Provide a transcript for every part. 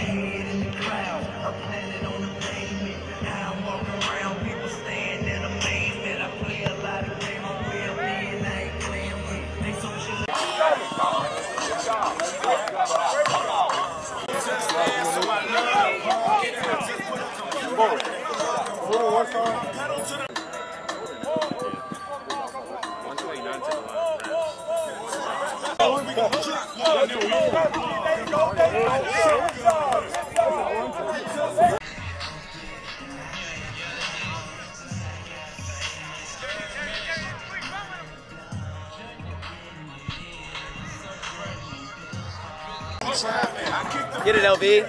head in the crowd, I'm planning on the pavement. How I'm walking around, people stand in amazement. I play a lot of games, I'm real man, I ain't playing with. They some shit. Get it, LV.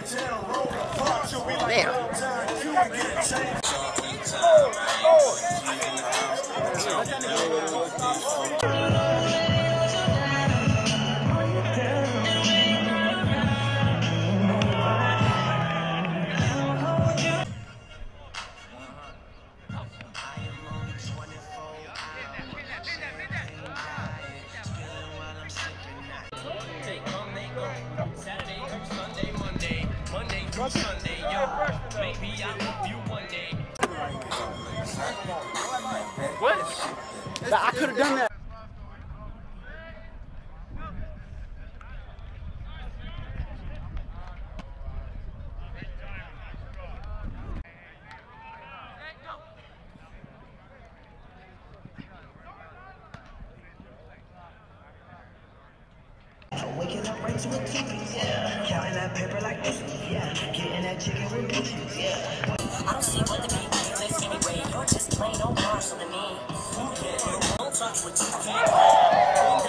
Damn. Sunday, yo. Maybe I'll help you one day. What? I could have done that. Waking up right to a TV, yeah. Counting that paper like this, yeah. Getting that chicken with bitches, yeah. I don't see what the big deal is anyway. You're just plain old Marshall to me. Don't touch what you can't.